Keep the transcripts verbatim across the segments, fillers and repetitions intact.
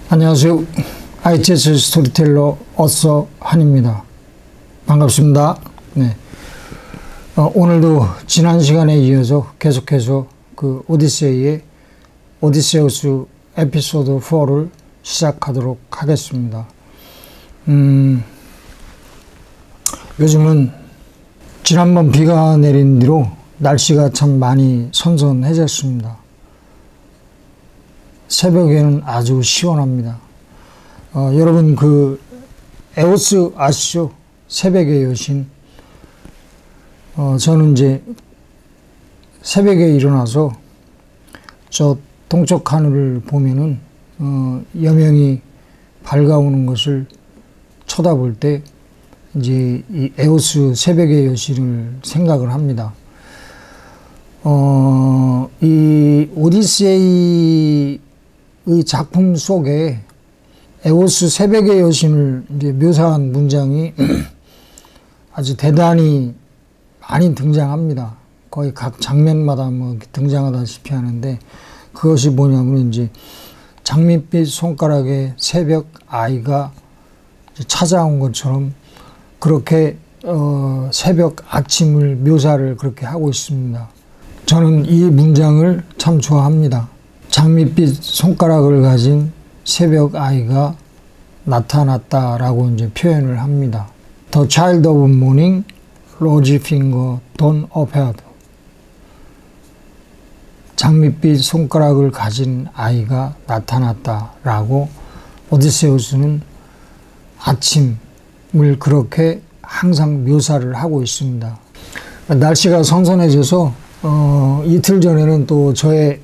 안녕하세요. 아이티에스 스토리텔러 어서 한입니다. 반갑습니다. 네. 어, 오늘도 지난 시간에 이어서 계속해서 그 오디세이의 오디세우스 에피소드 사를 시작하도록 하겠습니다. 음, 요즘은 지난번 비가 내린 뒤로 날씨가 참 많이 선선해졌습니다. 새벽에는 아주 시원합니다. 어, 여러분 그 에오스 아시죠? 새벽의 여신. 어, 저는 이제 새벽에 일어나서 저 동쪽 하늘을 보면은 어, 여명이 밝아오는 것을 쳐다볼 때 이제 이 에오스 새벽의 여신을 생각을 합니다. 어, 이 오디세이 이 작품 속에 에오스 새벽의 여신을 이제 묘사한 문장이 아주 대단히 많이 등장합니다. 거의 각 장면마다 뭐 등장하다시피 하는데, 그것이 뭐냐면 이제 장밋빛 손가락에 새벽 아이가 찾아온 것처럼 그렇게 어 새벽 아침을 묘사를 그렇게 하고 있습니다. 저는 이 문장을 참 좋아합니다. 장밋빛 손가락을 가진 새벽 아이가 나타났다라고 이제 표현을 합니다. The child of morning, rosy finger, dawn appeared. 장밋빛 손가락을 가진 아이가 나타났다라고 오디세우스는 아침을 그렇게 항상 묘사를 하고 있습니다. 날씨가 선선해져서 어, 이틀 전에는 또 저의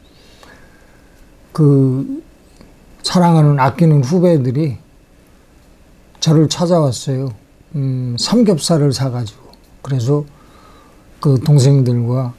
그 사랑하는 아끼는 후배들이 저를 찾아왔어요. 음, 삼겹살을 사가지고. 그래서 그 동생들과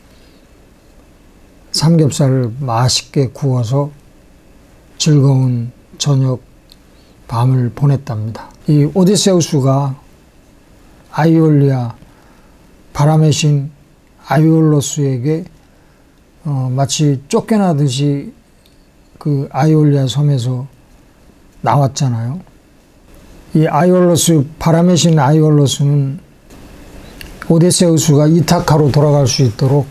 삼겹살을 맛있게 구워서 즐거운 저녁 밤을 보냈답니다. 이 오디세우스가 아이올리아, 바람의 신 아이올로스에게 어, 마치 쫓겨나듯이 그 아이올리아 섬에서 나왔잖아요. 이 아이올로스, 바람의 신 아이올로스는 오디세우스가 이타카로 돌아갈 수 있도록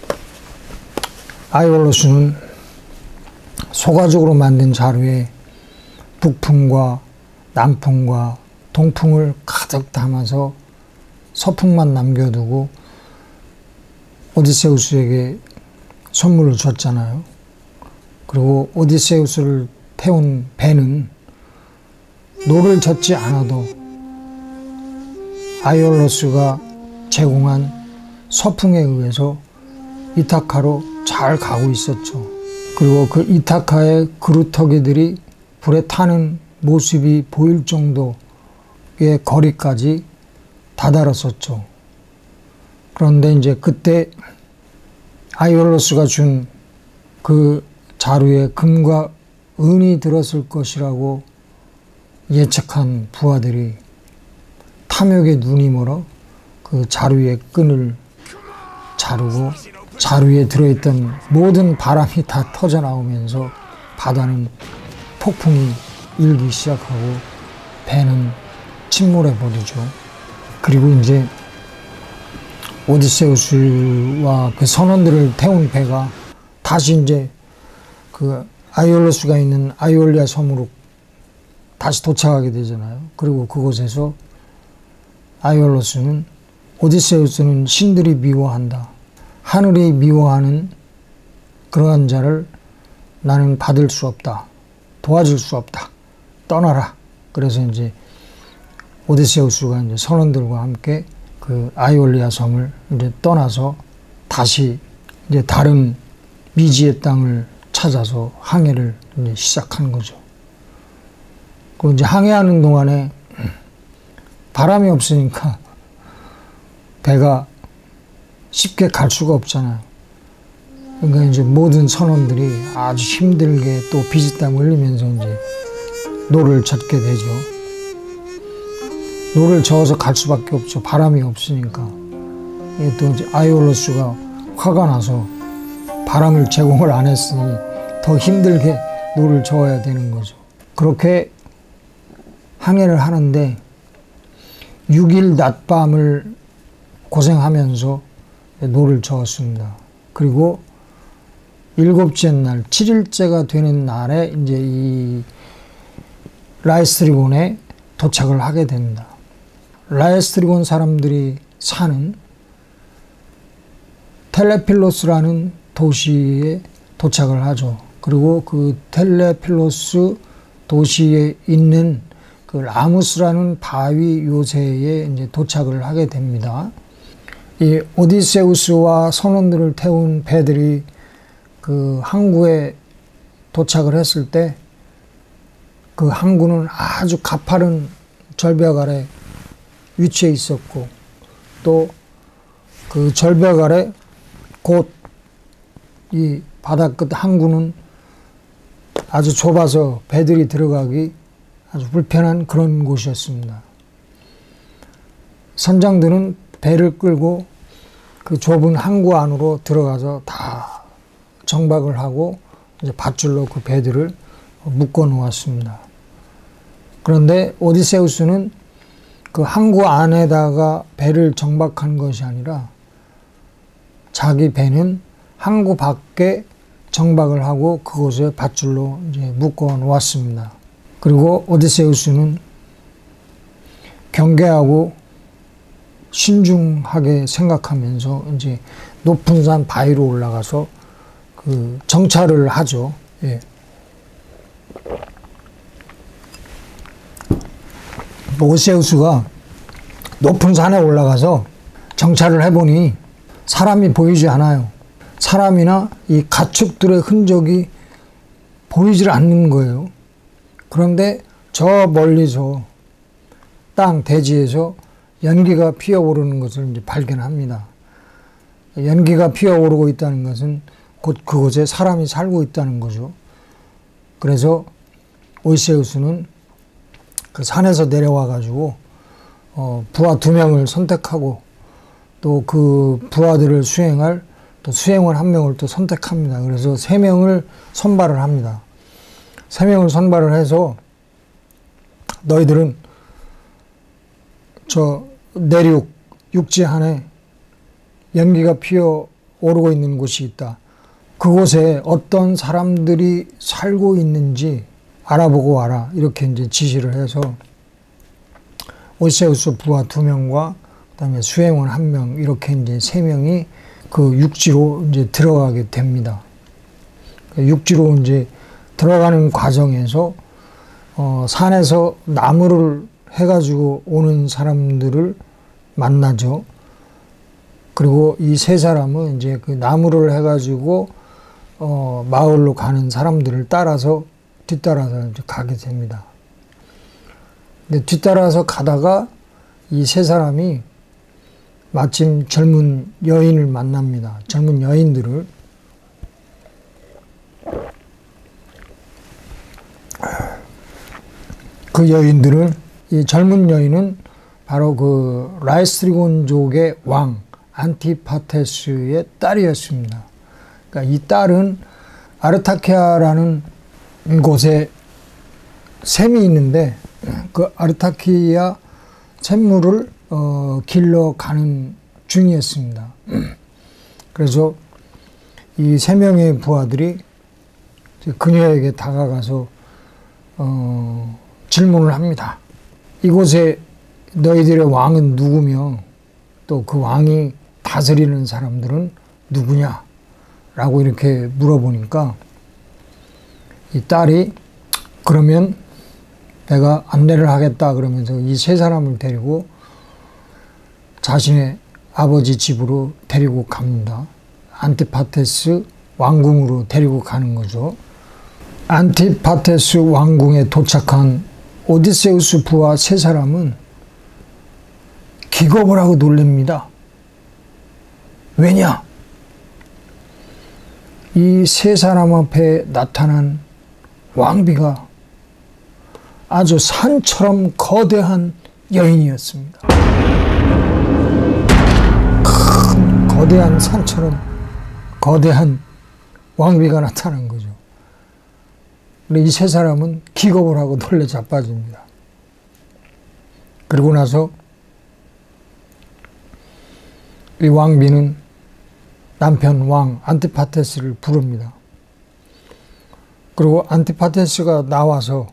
아이올로스는 소가죽으로 만든 자루에 북풍과 남풍과 동풍을 가득 담아서 서풍만 남겨두고 오디세우스에게 선물을 줬잖아요. 그리고 오디세우스를 태운 배는 노를 젓지 않아도 아이올로스가 제공한 서풍에 의해서 이타카로 잘 가고 있었죠. 그리고 그 이타카의 그루터기들이 불에 타는 모습이 보일 정도의 거리까지 다다랐었죠. 그런데 이제 그때 아이올로스가 준 그 자루에 금과 은이 들었을 것이라고 예측한 부하들이 탐욕에 눈이 멀어 그 자루의 끈을 자르고 자루에 들어있던 모든 바람이 다 터져 나오면서 바다는 폭풍이 일기 시작하고 배는 침몰해 버리죠. 그리고 이제 오디세우스와 그 선원들을 태운 배가 다시 이제 그 아이올로스가 있는 아이올리아 섬으로 다시 도착하게 되잖아요. 그리고 그곳에서 아이올로스는 오디세우스는 신들이 미워한다. 하늘이 미워하는 그러한 자를 나는 받을 수 없다. 도와줄 수 없다. 떠나라. 그래서 이제 오디세우스가 이제 선원들과 함께 그 아이올리아 섬을 이제 떠나서 다시 이제 다른 미지의 땅을 찾아서 항해를 이제 시작한 거죠. 그 이제 항해하는 동안에 바람이 없으니까 배가 쉽게 갈 수가 없잖아요. 그러니까 이제 모든 선원들이 아주 힘들게 또 비지땀 흘리면서 이제 노를 젓게 되죠. 노를 저어서 갈 수밖에 없죠. 바람이 없으니까. 또 이제 아이올로스가 화가 나서 바람을 제공을 안 했으니 더 힘들게 노를 저어야 되는 거죠. 그렇게 항해를 하는데 육 일 낮밤을 고생하면서 노를 저었습니다. 그리고 일곱째 날, 칠 일째가 되는 날에 이제 이 라에스트리곤에 도착을 하게 됩니다. 라에스트리곤 사람들이 사는 텔레필로스라는 도시에 도착을 하죠. 그리고 그 텔레필로스 도시에 있는 그 라무스라는 바위 요새에 이제 도착을 하게 됩니다. 이 오디세우스와 선원들을 태운 배들이 그 항구에 도착을 했을 때 그 항구는 아주 가파른 절벽 아래 위치해 있었고, 또 그 절벽 아래 곧 이 바다끝 항구는 아주 좁아서 배들이 들어가기 아주 불편한 그런 곳이었습니다. 선장들은 배를 끌고 그 좁은 항구 안으로 들어가서 다 정박을 하고 이제 밧줄로 그 배들을 묶어 놓았습니다. 그런데 오디세우스는 그 항구 안에다가 배를 정박한 것이 아니라 자기 배는 항구 밖에 정박을 하고 그곳에 밧줄로 이제 묶어 놓았습니다. 그리고 오디세우스는 경계하고 신중하게 생각하면서 이제 높은 산 바위로 올라가서 그 정찰을 하죠. 예. 오디세우스가 높은 산에 올라가서 정찰을 해보니 사람이 보이지 않아요. 사람이나 이 가축들의 흔적이 보이질 않는 거예요. 그런데 저 멀리서 땅 대지에서 연기가 피어오르는 것을 이제 발견합니다. 연기가 피어오르고 있다는 것은 곧 그곳에 사람이 살고 있다는 거죠. 그래서 오디세우스는 그 산에서 내려와 가지고 어, 부하 두 명을 선택하고 또 그 부하들을 수행할 또 수행원 한 명을 또 선택합니다. 그래서 세 명을 선발을 합니다. 세 명을 선발을 해서 너희들은 저 내륙 육지 안에 연기가 피어 오르고 있는 곳이 있다. 그곳에 어떤 사람들이 살고 있는지 알아보고 와라. 이렇게 이제 지시를 해서 오디세우스 부하 두 명과 그다음에 수행원 한 명 이렇게 이제 세 명이 그 육지로 이제 들어가게 됩니다. 육지로 이제 들어가는 과정에서 어, 산에서 나무를 해가지고 오는 사람들을 만나죠. 그리고 이 세 사람은 이제 그 나무를 해가지고 어, 마을로 가는 사람들을 따라서 뒤따라서 이제 가게 됩니다. 근데 뒤따라서 가다가 이 세 사람이 마침 젊은 여인을 만납니다. 젊은 여인들을. 그 여인들을, 이 젊은 여인은 바로 그 라에스트리곤족의 왕 안티파테스의 딸이었습니다. 그러니까 이 딸은 아르타키아라는 곳에 샘이 있는데 그 아르타키아 샘물을 어, 길러 가는 중이었습니다. 그래서 이 세 명의 부하들이 그녀에게 다가가서 어, 질문을 합니다. 이곳에 너희들의 왕은 누구며 또 그 왕이 다스리는 사람들은 누구냐? 라고 이렇게 물어보니까 이 딸이 그러면 내가 안내를 하겠다 그러면서 이 세 사람을 데리고 자신의 아버지 집으로 데리고 갑니다. 안티파테스 왕궁으로 데리고 가는 거죠. 안티파테스 왕궁에 도착한 오디세우스 부하 세 사람은 기겁을 하고 놀랍니다. 왜냐? 이 세 사람 앞에 나타난 왕비가 아주 산처럼 거대한 여인이었습니다. 큰 거대한 산처럼 거대한 왕비가 나타난 거죠. 이 세 사람은 기겁을 하고 놀래 자빠집니다. 그리고 나서 이 왕비는 남편 왕 안티파테스를 부릅니다. 그리고 안티파테스가 나와서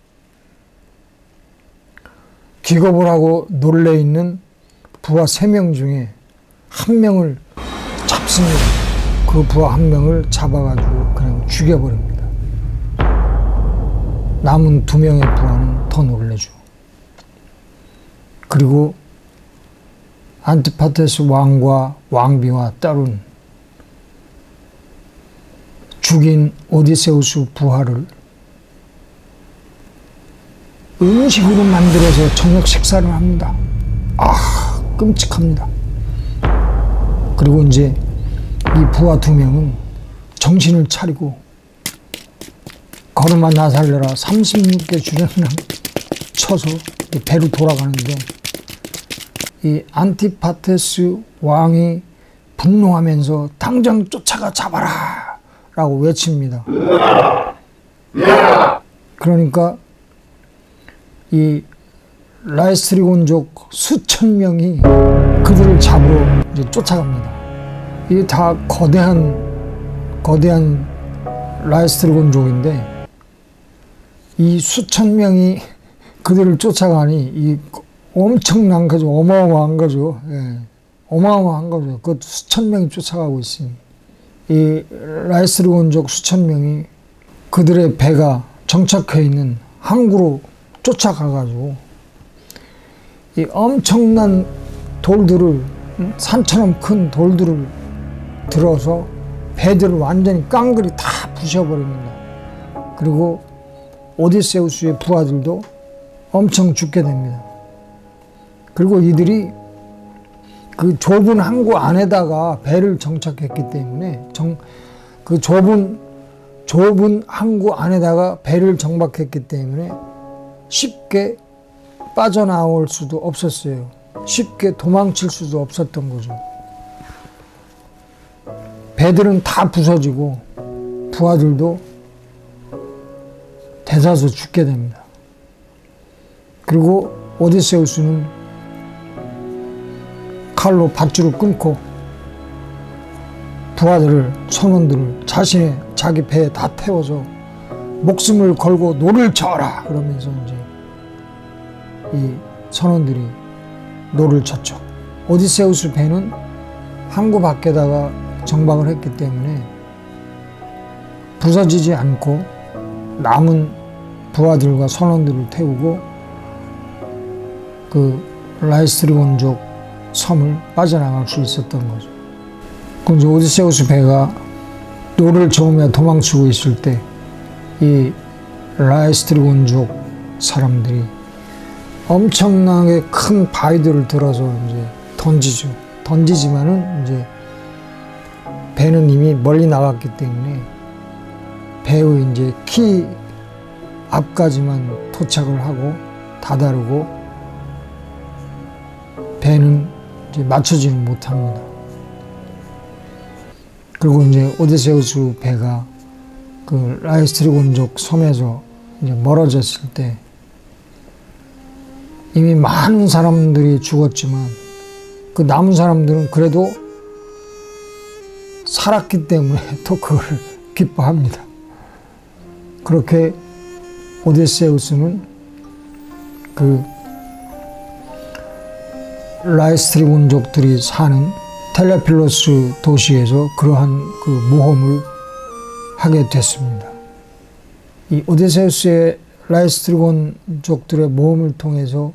기겁을 하고 놀래 있는 부하 세 명 중에 한 명을 잡습니다. 그 부하 한 명을 잡아가지고 그냥 죽여버립니다. 남은 두 명의 부하는 더 놀래죠. 그리고 안티파테스 왕과 왕비와 딸은 죽인 오디세우스 부하를 음식으로 만들어서 저녁 식사를 합니다. 아, 끔찍합니다. 그리고 이제 이 부하 두 명은 정신을 차리고 걸음아 나살려라 삼십육 개 주량랑 쳐서 배로 돌아가는데 이 안티파테스 왕이 분노하면서 당장 쫓아가 잡아라 라고 외칩니다. 그러니까 이 라에스트리곤족 수천 명이 그들을 잡으러 이제 쫓아갑니다. 이게 다 거대한 거대한 라에스트리곤족인데 이 수천 명이 그들을 쫓아가니 이 엄청난 거죠. 어마어마한 거죠. 예. 어마어마한 거죠. 그 수천 명이 쫓아가고 있으니 이 라에스트리곤족 수천 명이 그들의 배가 정착해 있는 항구로 쫓아가가지고 이 엄청난 돌들을 산처럼 큰 돌들을 들어서 배들을 완전히 깡그리 다 부셔버립니다. 그리고 오디세우스의 부하들도 엄청 죽게 됩니다. 그리고 이들이 그 좁은 항구 안에다가 배를 정착했기 때문에 정, 그 좁은 좁은 항구 안에다가 배를 정박했기 때문에 쉽게 빠져나올 수도 없었어요. 쉽게 도망칠 수도 없었던 거죠. 배들은 다 부서지고 부하들도 대다수 죽게 됩니다. 그리고 오디세우스는 칼로 밧줄을 끊고 부하들을 선원들을 자신의 자기 배에 다 태워서 목숨을 걸고 노를 저어라 그러면서 이제 이 선원들이 노를 쳤죠. 오디세우스 배는 항구 밖에다가 정박을 했기 때문에 부서지지 않고 남은 부하들과 선원들을 태우고 그 라에스트리곤족 섬을 빠져나갈 수 있었던 거죠. 그 이제 오디세우스 배가 노를 저으며 도망치고 있을 때 이 라에스트리곤족 사람들이 엄청나게 큰 바위들을 들어서 이제 던지죠. 던지지만은 이제 배는 이미 멀리 나갔기 때문에 배의 이제 키 앞까지만 도착을 하고 다다르고 배는 이제 맞추지는 못합니다. 그리고 이제 오디세우스 배가 그 라에스트리곤족 섬에서 이제 멀어졌을 때 이미 많은 사람들이 죽었지만 그 남은 사람들은 그래도 살았기 때문에 또 그걸 기뻐합니다. 그렇게 오디세우스는 그 라에스트리곤족들이 사는 텔레필로스 도시에서 그러한 그 모험을 하게 됐습니다. 이 오디세우스의 라에스트리곤족들의 모험을 통해서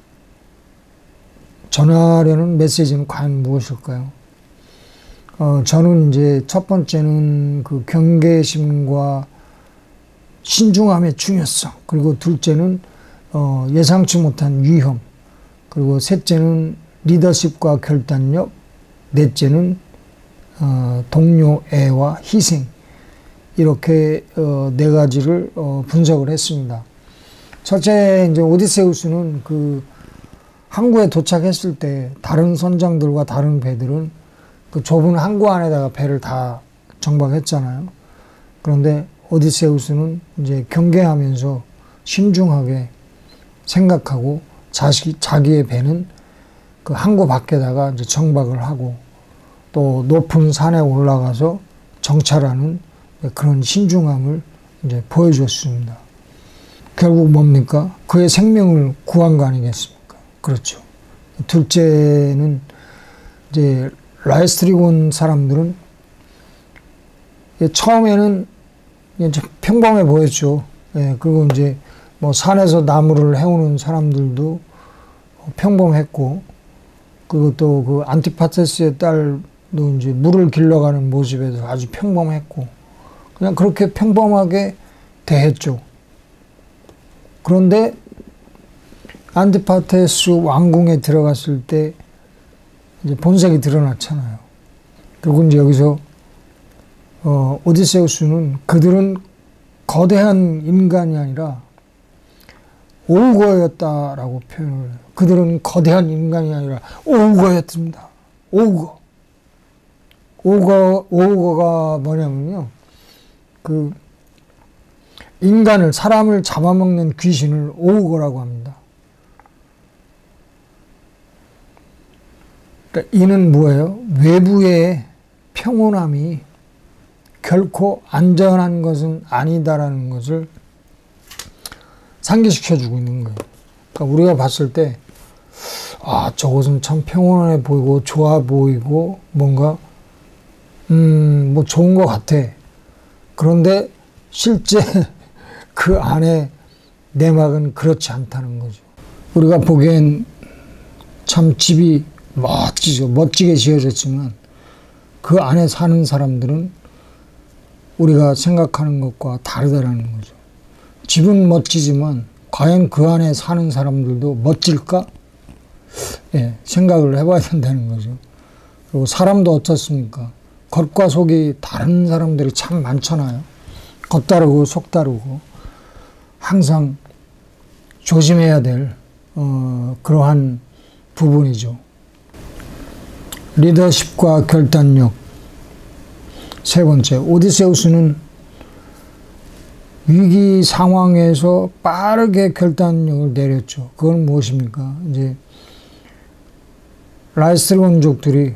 전하려는 메시지는 과연 무엇일까요? 어, 저는 이제 첫 번째는 그 경계심과 신중함의 중요성, 그리고 둘째는 어, 예상치 못한 위험, 그리고 셋째는 리더십과 결단력, 넷째는 어, 동료 애와 희생, 이렇게 어, 네 가지를 어, 분석을 했습니다. 첫째, 이제 오디세우스는 그 항구에 도착했을 때 다른 선장들과 다른 배들은 그 좁은 항구 안에다가 배를 다 정박했잖아요. 그런데 오디세우스는 이제 경계하면서 신중하게 생각하고 자기, 자기의 배는 그 항구 밖에다가 이제 정박을 하고 또 높은 산에 올라가서 정찰하는 그런 신중함을 이제 보여줬습니다. 결국 뭡니까? 그의 생명을 구한 거 아니겠습니까? 그렇죠. 둘째는 이제 라에스트리곤 사람들은 처음에는 이제 평범해 보였죠. 예, 그리고 이제 뭐 산에서 나무를 해오는 사람들도 평범했고, 그리고 또 그 안티파테스의 딸도 이제 물을 길러가는 모습에도 아주 평범했고, 그냥 그렇게 평범하게 대했죠. 그런데 안티파테스 왕궁에 들어갔을 때 이제 본색이 드러났잖아요. 그리고 이제 여기서 어, 오디세우스는 그들은 거대한 인간이 아니라 오우거였다라고 표현을 해요. 그들은 거대한 인간이 아니라 오우거였습니다. 오우거. 오우거, 오우거가 뭐냐면요. 그 인간을, 사람을 잡아먹는 귀신을 오우거라고 합니다. 그러니까 이는 뭐예요? 외부의 평온함이 결코 안전한 것은 아니다라는 것을 상기시켜주고 있는 거예요. 그러니까 우리가 봤을 때, 아, 저것은 참 평온해 보이고, 좋아 보이고, 뭔가, 음, 뭐 좋은 것 같아. 그런데 실제 그 안에 내막은 그렇지 않다는 거죠. 우리가 보기엔 참 집이 멋지죠. 멋지게 지어졌지만, 그 안에 사는 사람들은 우리가 생각하는 것과 다르다라는 거죠. 집은 멋지지만 과연 그 안에 사는 사람들도 멋질까? 예, 생각을 해봐야 된다는 거죠. 그리고 사람도 어떻습니까? 겉과 속이 다른 사람들이 참 많잖아요. 겉 다르고 속 다르고 항상 조심해야 될 어, 그러한 부분이죠. 리더십과 결단력. 세 번째, 오디세우스는 위기 상황에서 빠르게 결단력을 내렸죠. 그건 무엇입니까? 이제 라에스트리곤족들이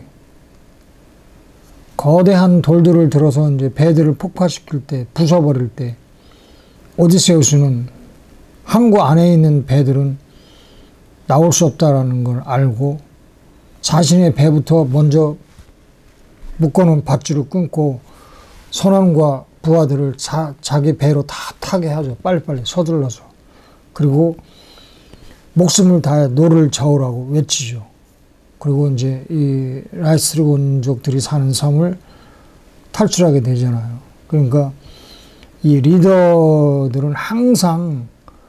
거대한 돌들을 들어서 이제 배들을 폭파시킬 때, 부숴버릴 때, 오디세우스는 항구 안에 있는 배들은 나올 수 없다라는 걸 알고 자신의 배부터 먼저 묶어놓은 밧줄을 끊고 선원과 부하들을 자, 자기 배로 다 타게 하죠. 빨리빨리 서둘러서. 그리고 목숨을 다해 노를 저으라고 외치죠. 그리고 이제 이 라에스트리곤족들이 사는 섬을 탈출하게 되잖아요. 그러니까 이 리더들은 항상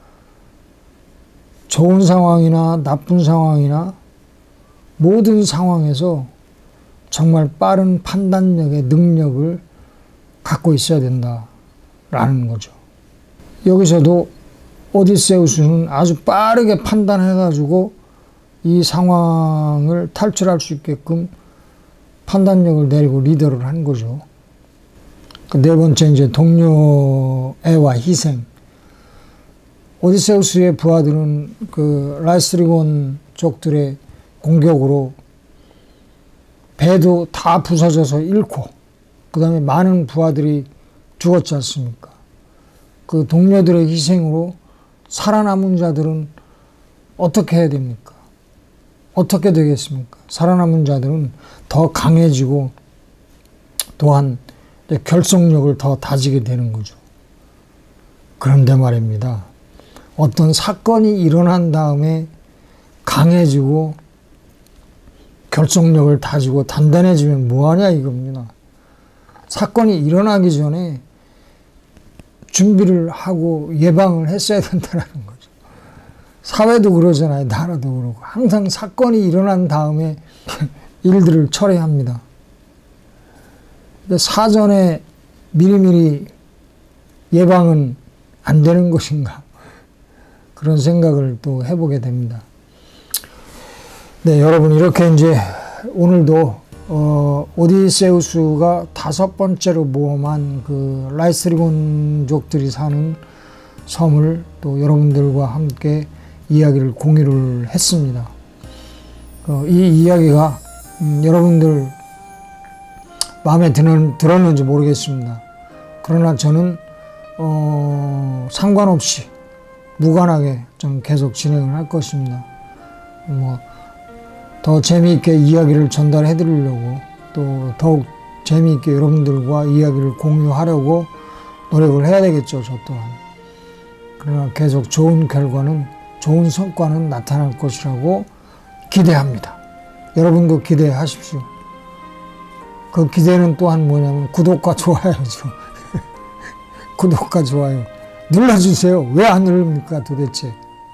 좋은 상황이나 나쁜 상황이나 모든 상황에서 정말 빠른 판단력의 능력을 갖고 있어야 된다라는 거죠. 여기서도 오디세우스는 아주 빠르게 판단해가지고 이 상황을 탈출할 수 있게끔 판단력을 내리고 리더를 한 거죠. 그 네 번째 이제 동료애와 희생. 오디세우스의 부하들은 그 라에스트리곤족들의 공격으로 배도 다 부서져서 잃고, 그 다음에 많은 부하들이 죽었지 않습니까? 그 동료들의 희생으로 살아남은 자들은 어떻게 해야 됩니까? 어떻게 되겠습니까? 살아남은 자들은 더 강해지고 또한 결속력을 더 다지게 되는 거죠. 그런데 말입니다. 어떤 사건이 일어난 다음에 강해지고 결속력을 다지고 단단해지면 뭐하냐 이겁니다. 사건이 일어나기 전에 준비를 하고 예방을 했어야 된다는 거죠. 사회도 그러잖아요. 나라도 그러고. 항상 사건이 일어난 다음에 일들을 처리합니다. 사전에 미리미리 예방은 안 되는 것인가? 그런 생각을 또 해보게 됩니다. 네, 여러분 이렇게 이제 오늘도 어, 오디세우스가 다섯 번째로 모험한 그 라이스리곤족들이 사는 섬을 또 여러분들과 함께 이야기를 공유를 했습니다. 어, 이 이야기가 음, 여러분들 마음에 드는, 들었는지 모르겠습니다. 그러나 저는 어, 상관없이 무관하게 좀 계속 진행을 할 것입니다. 뭐 더 재미있게 이야기를 전달해 드리려고 또 더욱 재미있게 여러분들과 이야기를 공유하려고 노력을 해야 되겠죠, 저 또한. 그러나 계속 좋은 결과는, 좋은 성과는 나타날 것이라고 기대합니다. 여러분도 기대하십시오. 그 기대는 또한 뭐냐면 구독과 좋아요죠. 구독과 좋아요 눌러주세요. 왜 안 누릅니까 도대체.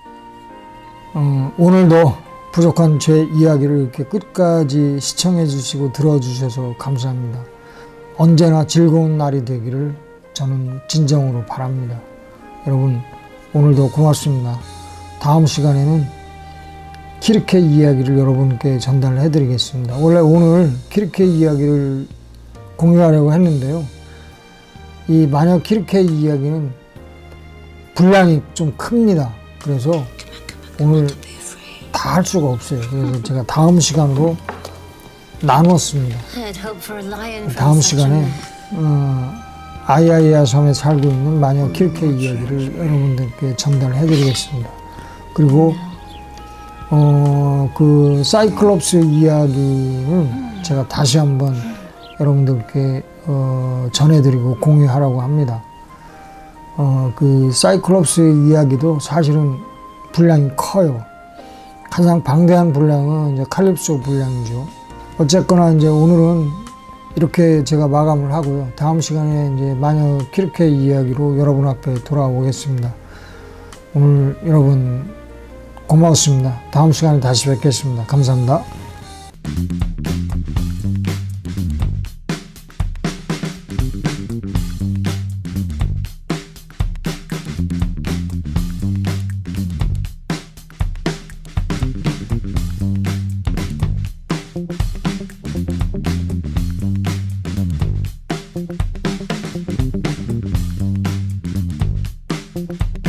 어, 오늘도 부족한 제 이야기를 이렇게 끝까지 시청해 주시고 들어주셔서 감사합니다. 언제나 즐거운 날이 되기를 저는 진정으로 바랍니다. 여러분 오늘도 고맙습니다. 다음 시간에는 키르케 이야기를 여러분께 전달해 드리겠습니다. 원래 오늘 키르케 이야기를 공유하려고 했는데요. 이 마녀 키르케 이야기는 분량이 좀 큽니다. 그래서 오늘 다 할 수가 없어요. 그래서 제가 다음 시간으로 나눴습니다. 다음 시간에 어, 아이아이아 섬에 살고 있는 마녀 키르케 이야기를 여러분들께 전달해 드리겠습니다. 그리고 어, 그 사이클롭스 이야기는 제가 다시 한번 여러분들께 어, 전해드리고 공유하라고 합니다. 어, 그 사이클롭스 이야기도 사실은 분량이 커요. 가장 방대한 분량은 이제 칼립소 분량이죠. 어쨌거나 이제 오늘은 이렇게 제가 마감을 하고요. 다음 시간에 이제 마녀 키르케 이야기로 여러분 앞에 돌아오겠습니다. 오늘 여러분 고맙습니다. 다음 시간에 다시 뵙겠습니다. 감사합니다. Thank you.